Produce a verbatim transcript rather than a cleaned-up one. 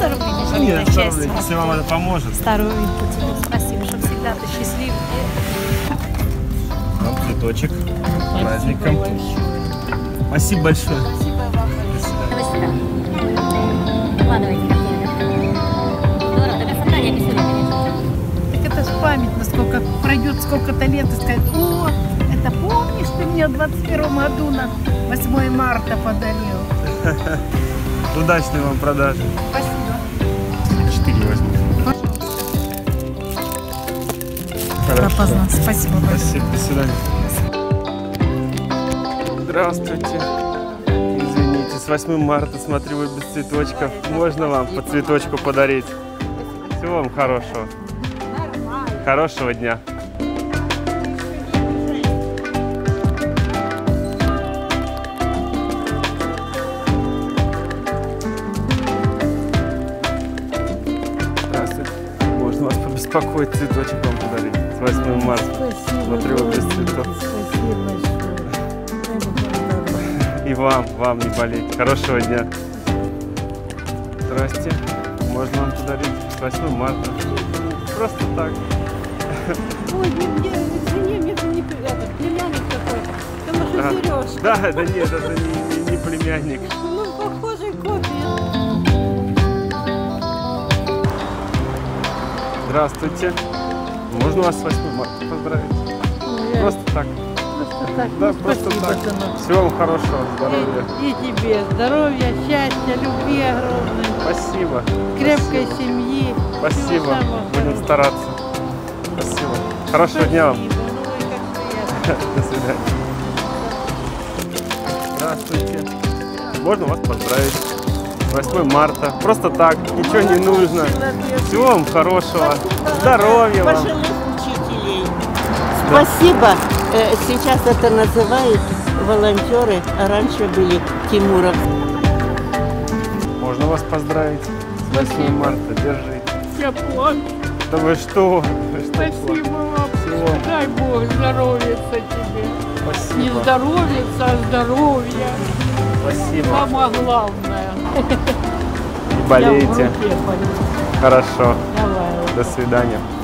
сто рублей не жалею, Нет, на сто счастье. рублей, если вам это поможет. Здоровенько тебе, спасибо, чтобы всегда ты счастливый. Вам цветочек. С праздником. Спасибо большое. Спасибо вам большое. До свидания. Выкладывайте картинку. Здорово, до красота не описуема, конечно. Так это ж память, насколько пройдет сколько-то лет и сказать: о, это помнишь, ты мне в двадцать первом году на восьмое марта подарил. Удачной вам продажи. Спасибо. четыре возьму. Хорошо. Спасибо большое. Спасибо, до свидания. Здравствуйте. Извините, с восьмым марта, смотрю, вы без цветочков. Можно вам по цветочку подарить? Всего вам хорошего. Хорошего дня. Здравствуйте. Можно вас побеспокоить, цветочек вам подарить. С восьмым марта. Спасибо. Смотрю, вы без цветов. Спасибо большое. И вам, вам не болеть. Хорошего дня. Здрасте. Можно вам подарить с восьмым марта. Просто так. Ой, не, не, извини, мне это не этот племянник какой-то. Потому что А, Сережка. да, да нет, это не, не, не племянник. Ну, похожий копия. Здравствуйте. Можно вас с восьмым марта поздравить? Я Просто так. просто так. Да, Ну, просто спасибо, так. сынок. Всего вам хорошего, здоровья. И, и тебе здоровья, счастья, любви огромной, Спасибо. крепкой Спасибо. семьи. Спасибо. Всего самого Будем хорошего. стараться. Спасибо. Хорошего дня вам. Спасибо. Ну, ой, как приятно. До свидания. Здравствуйте. Можно вас поздравить. С восьмым марта. Просто так. Ничего не нужно. Всего вам хорошего. Здоровья вам. Пожилых учителей. Спасибо. Э, Сейчас это называют волонтеры, а раньше были Тимуров. Можно вас поздравить. С восьмым марта. Держите. Я плачу. Да вы что? Вы что Спасибо вам. Всего. Дай Бог здоровья тебе. Не Спасибо. здоровья, а здоровья. Спасибо. Самое главное. Не болейте. Я в руке пойду. Хорошо. Давай. До свидания.